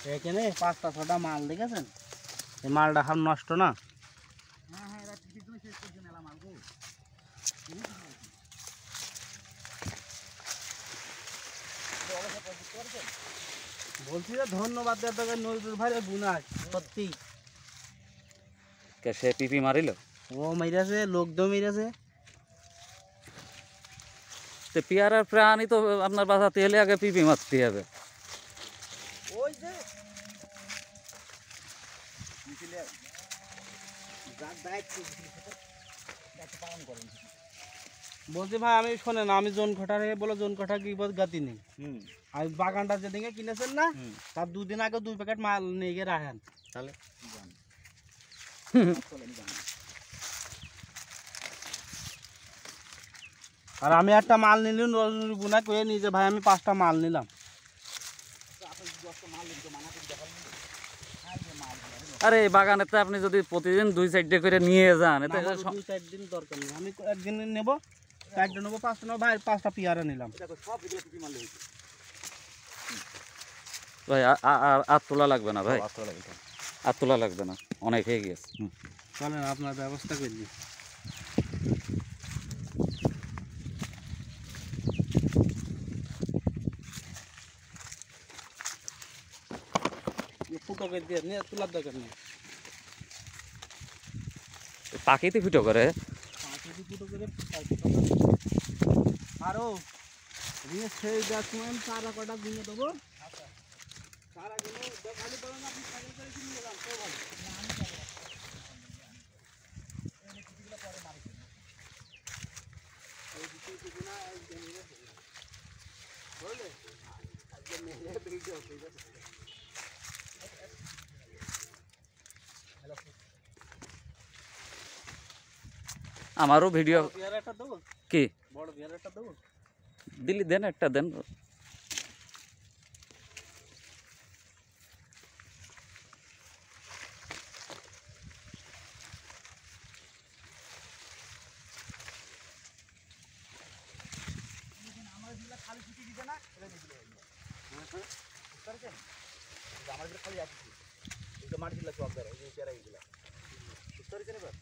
এখানে 5টা 6টা মাল দেখেছেন, এই মালটা হাম নষ্ট না। হ্যাঁ হ্যাঁ, এরা পিছনে শেষ করছে না মাল গো। বলছি যে ধন্যবাদ দেওয়ার দরকার নজরুল ভাই বুনাস সত্যি। সে পিপি মারিল, ও মেরেছে, লোক দো মেরেছে। তো পেয়ারার প্রাণী তো আপনার বাঁচাতে হলে আগে পিপি মারতে হবে। ওই যে বলছি ভাই, আমি শোনেন, আমি জোন খটার হয়ে বলে জোন খটা কি গাতি নেই। আমি বাগানটা যেদিকে কিনেছেন না, তার 2 দিন আগে 2 প্যাকেট মাল নিয়ে গিয়ে রাখেন। তাহলে আর আমি একটা মাল নিলাম নজরুল বুনা কয়ে নিজে, ভাই আমি 5টা মাল নিলাম। আরে এই বাগানে তো আপনি যদি প্রতিদিন 2 সাইডে করে নিয়ে যান, এতে 2-4 দিন দরকার নেই, আমি একদিন নেব, 4টা নেবো, 5টা নেবো, ভাই 5টা পেয়ারা নিলাম। ভাই আর তোলা লাগবে না ভাই, আর তোলা লাগবে না, অনেক হয়ে গেছে। চলেন আপনার ব্যবস্থা করে দিই। ফুটো করে দিয়ে নিয়ে তোলার দরকার নেই। পাখিতে ফুটো করে ফুটো করে আরো দিয়ে সেই দেখুন চারা কটা দিয়ে দেবো। চারা গুলো খালি বলেন আপনি সাইকেল করে কিনে যান, তো ভালো। আমারও ভিডিও পেয়ারাটা দেবো, কি বড় পেয়ারাটা দেবো। দিল্লি দেন, একটা দেন। খালি ছুটি দিবে না, আমার খালি আছে মাটি দিলা সব ধরে এই পেয়ারা এইগুলা বুঝতে পারছেন। এবার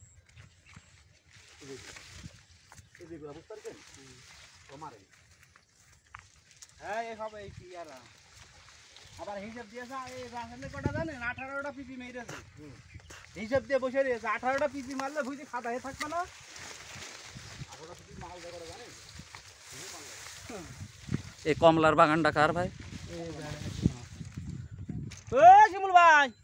এই যেগুলো বুঝতে পারছেন তোমার, হ্যাঁ এই সব এই পেয়ারা। আবার হিসাব দিয়েছে এই রাসায়নিক কটা জানেন, 18টা পিপি মেরেছে। হিসাব দিয়ে বসে রয়েছে, 18টা পিপি মারলে বুঝি খাতা হয়ে থাকবে না। 18টা পিপি মাল দেয় জানেন। এই কমলার বাগানটা কার ভাই? ও শিমুল ভাই,